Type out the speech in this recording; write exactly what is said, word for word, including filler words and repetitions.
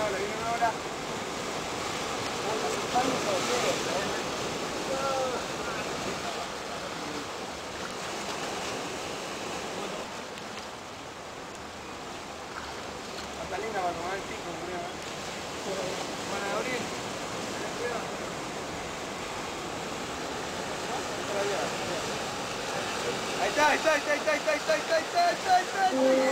ola, viene una ola. Catalina va a tomar el pico, creo. Van a abrir. Ahí está, ahí está, ahí está, ahí está, ahí está, ahí está, ahí está, ahí está.